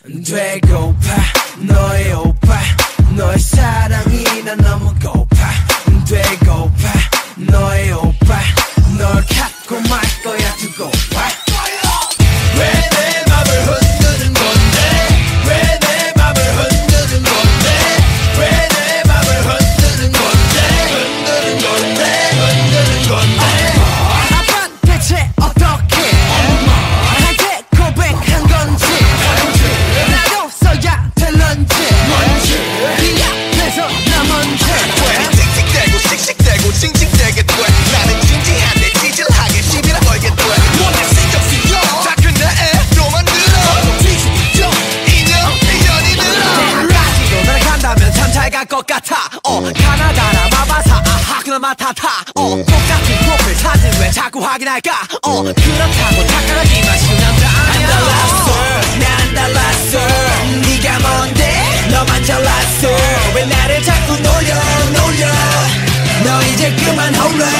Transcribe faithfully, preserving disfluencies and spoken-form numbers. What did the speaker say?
되고파 너의 오빠 너의 사랑이 난 너무 고파 되고파 너의 오빠 널 갖고 말 거야 두고 봐 왜 내 맘을 흔드는 건데 왜 내 맘을 흔드는 건데 왜 내 맘을 흔드는 건데 흔드는 건데 흔드는 건데 아빠 대체 어떻게 나한테 고백한 건지 나도 써야 될런지 뭔지 네 앞에서 나 먼저 틱틱대고 씩씩대고 징징대게 돼 나는 진지한데 찌질하게 시비를 걸게 돼 뭔데 신경 쓰여 다 끝내 또 만들어 뒤집죠 인형 인연이 늘어 대학까지도 날아간다면 참 잘 갈 것 같아 어 가나다라 마바사 아하 그나마 타타 어 똑같은 프로필 사진 왜 자꾸 확인할까 어 그렇다고 착각하지만 쉬운 남자 아니야 안 달랐어 나 안 달랐어 네가 뭔데 너만 잘났어 왜 나를 자꾸 놀려 놀려 너 이제 그만 홀라